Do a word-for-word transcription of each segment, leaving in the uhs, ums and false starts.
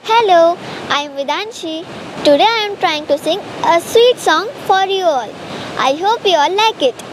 Hello, I am Vidanshi. Today I am trying to sing a sweet song for you all. I hope you all like it.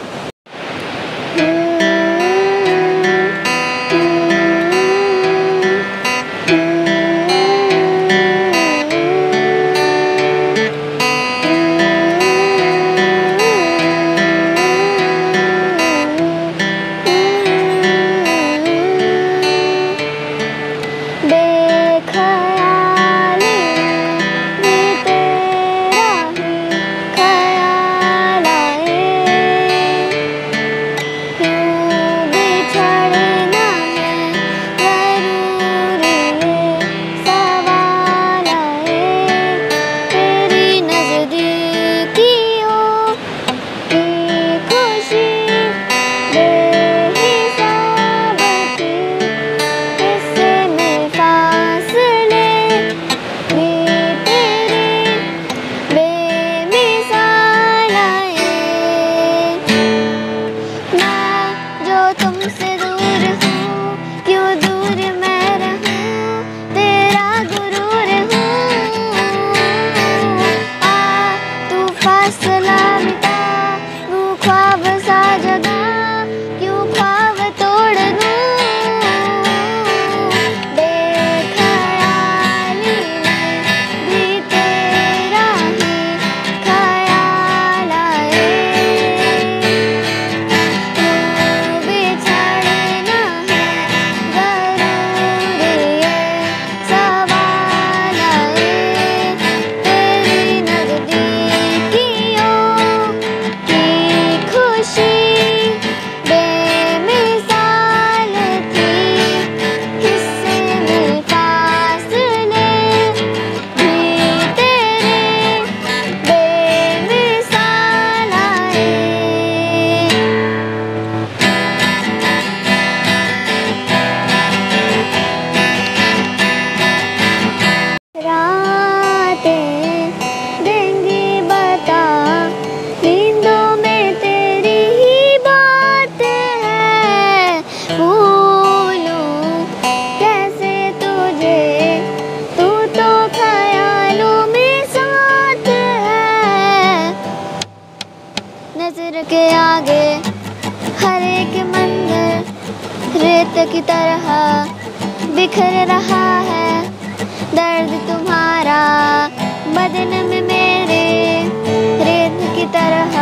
नजर के आगे हर एक मंदिर रेत की तरह बिखर रहा है। दर्द तुम्हारा बदन में मेरे रेत की तरह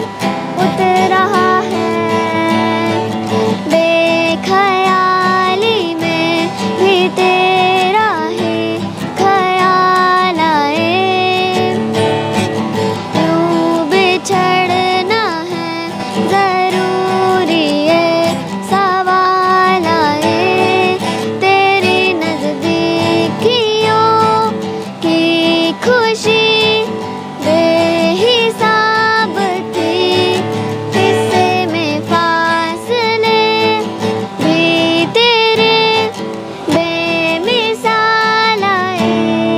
उतर रहा है। बेख्याली में भी तेरा ही ख्याल आए। यूं बिछड़ना है जरूरी है सवाल आए। तेरी नजदीकियों की खुशी बेहिसाब थी। किस्से में फासले भी तेरे बेमिसाल आए।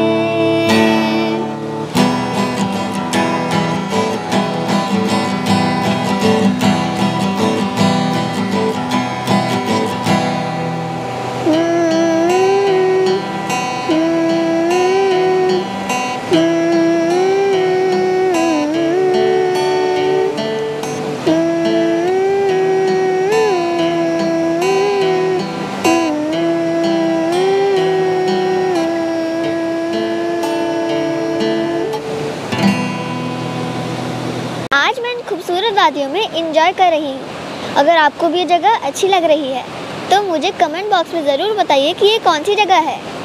आज मैं इन खूबसूरत वादियों में इंजॉय कर रही हूँ। अगर आपको भी ये जगह अच्छी लग रही है तो मुझे कमेंट बॉक्स में ज़रूर बताइए कि ये कौन सी जगह है।